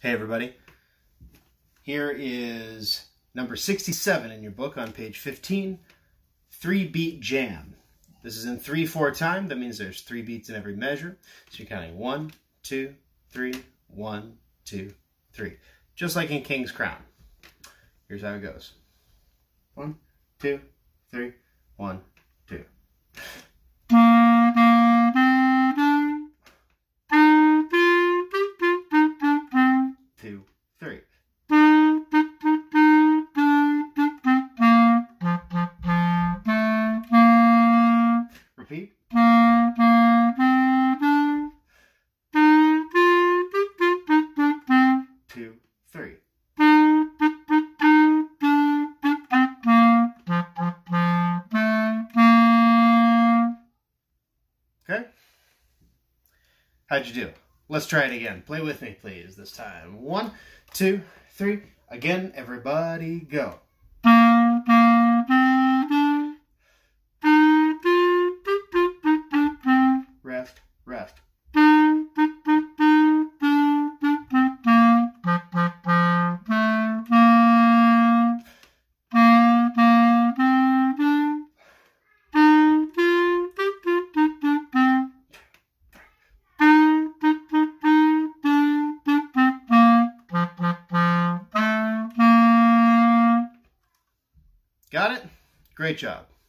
Hey everybody, here is number 67 in your book on page 15, 3-beat jam. This is in 3/4 time. That means there's 3 beats in every measure. So you're counting 1, 2, 3, 1, 2, 3. Just like in King's Crown. Here's how it goes. 1, 2, 3, 1, 2. 2, 3. Repeat. 2, 3. Okay? How'd you do? Let's try it again. Play with me, please, this time. 1, 2, 3. Again, everybody go. Rest, rest. Got it? Great job.